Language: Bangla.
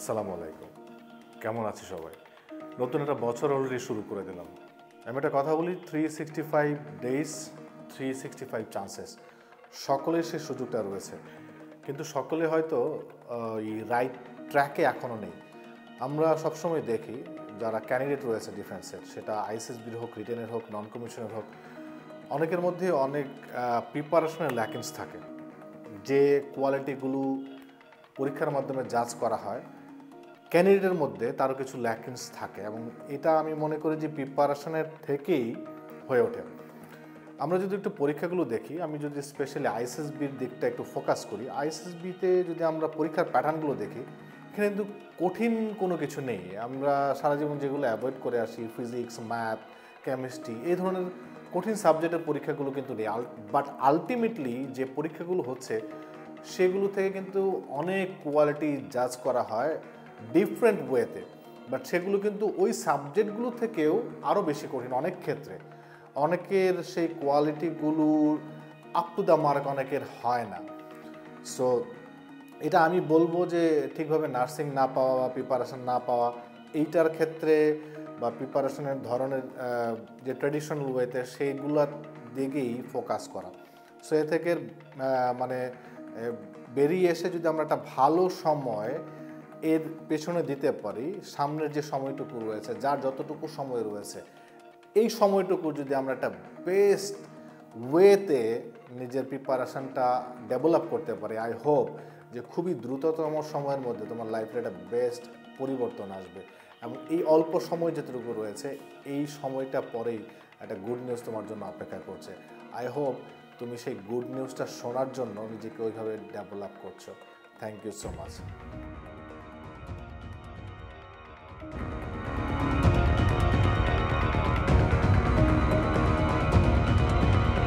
আসসালামু আলাইকুম। কেমন আছে সবাই? নতুন একটা বছর অলরেডি শুরু করে দিলাম। আমি একটা কথা বলি, 365 ডেজ 365 চান্সেস। সকলের সেই সুযোগটা রয়েছে, কিন্তু সকলে হয়তো এই রাইট ট্র্যাকে এখনও নেই। আমরা সবসময় দেখি যারা ক্যান্ডিডেট রয়েছে ডিফেন্সের, সেটা আইএসএসবির হোক, রিটেনের হোক, নন কমিশনের হোক, অনেকের মধ্যে অনেক প্রিপারেশনের ল্যাকিংস থাকে। যে কোয়ালিটিগুলো পরীক্ষার মাধ্যমে জাজ করা হয়, ক্যান্ডিডেটের মধ্যে তারও কিছু ল্যাকিংস থাকে, এবং এটা আমি মনে করি যে প্রিপারেশনের থেকেই হয়ে ওঠে। আমরা যদি একটু পরীক্ষাগুলো দেখি, আমি যদি স্পেশালি আইএসএসবির দিকটা একটু ফোকাস করি, আইএসএসবিতে যদি আমরা পরীক্ষার প্যাটার্নগুলো দেখি, এখানে কিন্তু কঠিন কোনো কিছু নেই। আমরা সারা জীবন যেগুলো অ্যাভয়েড করে আসি, ফিজিক্স, ম্যাথ, কেমিস্ট্রি, এই ধরনের কঠিন সাবজেক্টের পরীক্ষাগুলো কিন্তু নেই। বাট আলটিমেটলি যে পরীক্ষাগুলো হচ্ছে সেগুলো থেকে কিন্তু অনেক কোয়ালিটি জাজ করা হয় ডিফারেন্ট ওয়েতে, বাট সেগুলো কিন্তু ওই সাবজেক্টগুলো থেকেও আরও বেশি কঠিন অনেক ক্ষেত্রে। অনেকের সেই কোয়ালিটিগুলোর আপ টু দ্য মার্ক অনেকের হয় না। সো এটা আমি বলবো যে ঠিকভাবে নার্সিং না পাওয়া বা প্রিপারেশন না পাওয়া, এইটার ক্ষেত্রে বা প্রিপারেশনের ধরনের যে ট্র্যাডিশনাল ওয়েতে, সেইগুলোর দিকেই ফোকাস করা। সো এ থেকে মানে বেরিয়ে এসে যদি আমরা একটা ভালো সময় এর পেছনে দিতে পারি, সামনের যে সময়টুকু রয়েছে, যার যতটুকু সময় রয়েছে, এই সময়টুকু যদি আমরা একটা বেস্ট ওয়েতে নিজের প্রিপারেশনটা ডেভেলপ করতে পারি, আই হোপ যে খুবই দ্রুততম সময়ের মধ্যে তোমার লাইফের একটা বেস্ট পরিবর্তন আসবে। এবং এই অল্প সময় যেটুকু রয়েছে, এই সময়টা পরেই একটা গুড নিউজ তোমার জন্য অপেক্ষা করছে। আই হোপ তুমি সেই গুড নিউজটা শোনার জন্য নিজেকে ওইভাবে ডেভেলপ করছো। Thank you so much.